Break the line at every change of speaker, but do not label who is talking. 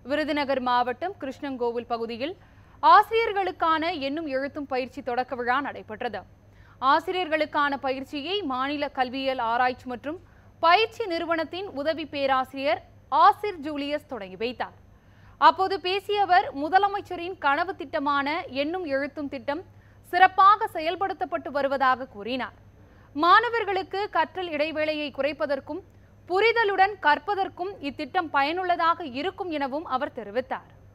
விருதுநகர் மாவட்டம் கிருஷ்ணங்கோவில் பகுதியில் ஆசிரியர்களுக்கான எண்ணும் எழுத்தும் பயிற்சி தொடக்க விழா நடைபெற்றது. ஆசிரியர்களுக்கான பயிற்சியை மாநில கல்வியியல் ஆராய்ச்சி மற்றும் பயிற்சி நிறுவனத்தின் உதவி பேராசிரியர் ஆசிர் ஜூலியஸ் தொடங்கி வைத்தார். அப்போது பேசிய அவர், முதலமைச்சரின் கனவு திட்டமான எண்ணும் எழுத்தும் திட்டம் சிறப்பாக செயல்படுத்தப்பட்டு வருவதாக கூறினார். மாணவர்களுக்கு கற்றல் இடைவேளையை குறைப்பதற்கும் புரிதலுடன் கற்பதற்கும் இத்திட்டம் பயனுள்ளதாக இருக்கும் எனவும் அவர் தெரிவித்தார்.